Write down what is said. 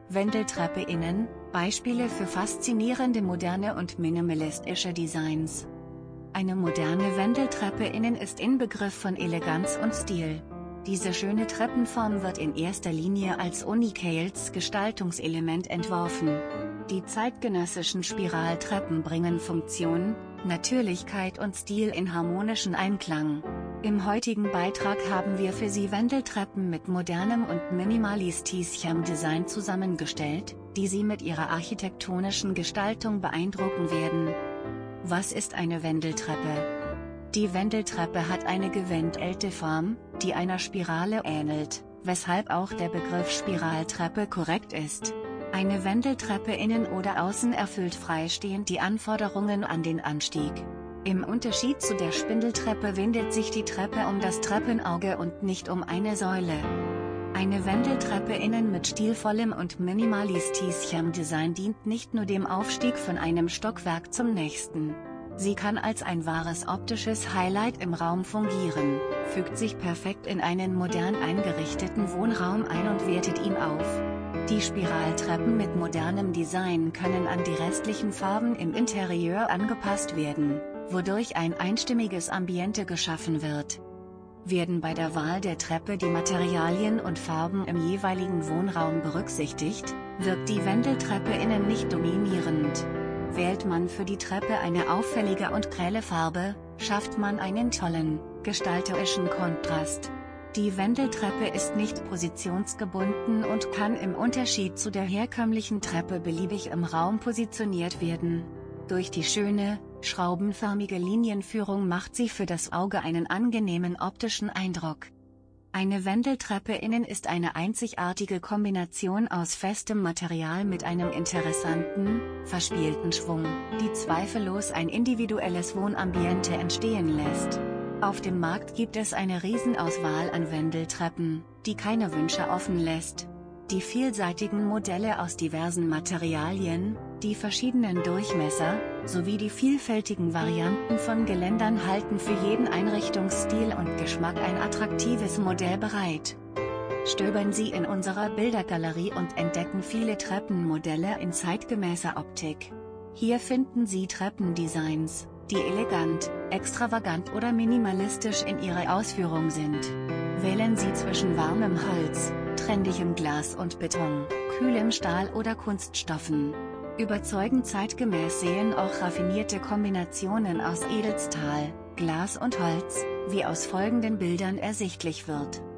Wendeltreppe innen, Beispiele für faszinierende moderne und minimalistische Designs. Eine moderne Wendeltreppe innen ist Inbegriff von Eleganz und Stil. Diese schöne Treppenform wird in erster Linie als unikales Gestaltungselement entworfen. Die zeitgenössischen Spiraltreppen bringen Funktion, Natürlichkeit und Stil in harmonischen Einklang. Im heutigen Beitrag haben wir für Sie Wendeltreppen mit modernem und minimalistischem Design zusammengestellt, die Sie mit ihrer architektonischen Gestaltung beeindrucken werden. Was ist eine Wendeltreppe? Die Wendeltreppe hat eine gewändelte Form, die einer Spirale ähnelt, weshalb auch der Begriff Spiraltreppe korrekt ist. Eine Wendeltreppe innen oder außen erfüllt freistehend die Anforderungen an den Anstieg. Im Unterschied zu der Spindeltreppe windet sich die Treppe um das Treppenauge und nicht um eine Säule. Eine Wendeltreppe innen mit stilvollem und minimalistischem Design dient nicht nur dem Aufstieg von einem Stockwerk zum nächsten. Sie kann als ein wahres optisches Highlight im Raum fungieren, fügt sich perfekt in einen modern eingerichteten Wohnraum ein und wertet ihn auf. Die Spiraltreppen mit modernem Design können an die restlichen Farben im Interieur angepasst werden, wodurch ein einstimmiges Ambiente geschaffen wird. Werden bei der Wahl der Treppe die Materialien und Farben im jeweiligen Wohnraum berücksichtigt, wirkt die Wendeltreppe innen nicht dominierend. Wählt man für die Treppe eine auffällige und grelle Farbe, schafft man einen tollen, gestalterischen Kontrast. Die Wendeltreppe ist nicht positionsgebunden und kann im Unterschied zu der herkömmlichen Treppe beliebig im Raum positioniert werden. Durch die schöne, schraubenförmige Linienführung macht sie für das Auge einen angenehmen optischen Eindruck. Eine Wendeltreppe innen ist eine einzigartige Kombination aus festem Material mit einem interessanten, verspielten Schwung, die zweifellos ein individuelles Wohnambiente entstehen lässt. Auf dem Markt gibt es eine Riesenauswahl an Wendeltreppen, die keine Wünsche offen lässt. Die vielseitigen Modelle aus diversen Materialien, die verschiedenen Durchmesser, sowie die vielfältigen Varianten von Geländern halten für jeden Einrichtungsstil und Geschmack ein attraktives Modell bereit. Stöbern Sie in unserer Bildergalerie und entdecken viele Treppenmodelle in zeitgemäßer Optik. Hier finden Sie Treppendesigns, die elegant, extravagant oder minimalistisch in ihrer Ausführung sind. Wählen Sie zwischen warmem Holz, trendigem Glas und Beton, kühlem Stahl oder Kunststoffen. Überzeugend zeitgemäß sehen auch raffinierte Kombinationen aus Edelstahl, Glas und Holz, wie aus folgenden Bildern ersichtlich wird.